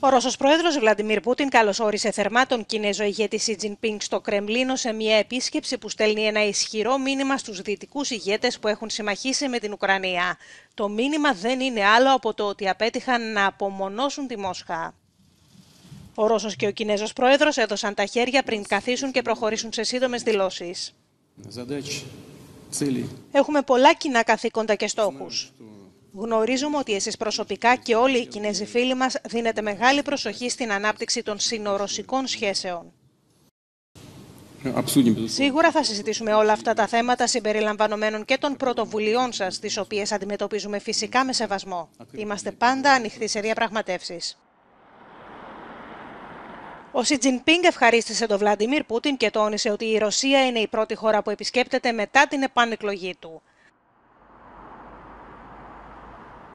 Ο Ρώσος πρόεδρος Βλαντιμίρ Πούτιν καλωσόρισε θερμά τον Κινέζο ηγέτη Σι Τζινπίνγκ στο Κρεμλίνο σε μια επίσκεψη που στέλνει ένα ισχυρό μήνυμα στους δυτικούς ηγέτες που έχουν συμμαχήσει με την Ουκρανία. Το μήνυμα δεν είναι άλλο από το ότι απέτυχαν να απομονώσουν τη Μόσχα. Ο Ρώσος και ο Κινέζος πρόεδρος έδωσαν τα χέρια πριν καθίσουν και προχωρήσουν σε σύντομες δηλώσεις. Έχουμε πολλά κοινά καθήκοντα και στόχους. Γνωρίζουμε ότι εσείς προσωπικά και όλοι οι Κινέζοι φίλοι μας δίνετε μεγάλη προσοχή στην ανάπτυξη των σινορωσικών σχέσεων. Σίγουρα θα συζητήσουμε όλα αυτά τα θέματα συμπεριλαμβανομένων και των πρωτοβουλειών σας, τις οποίες αντιμετωπίζουμε φυσικά με σεβασμό. Είμαστε πάντα ανοιχτοί σε διαπραγματεύσεις. Ο Σι Τζινπίνγκ ευχαρίστησε τον Βλαντιμίρ Πούτιν και τόνισε ότι η Ρωσία είναι η πρώτη χώρα που επισκέπτεται μετά την επανεκλογή του.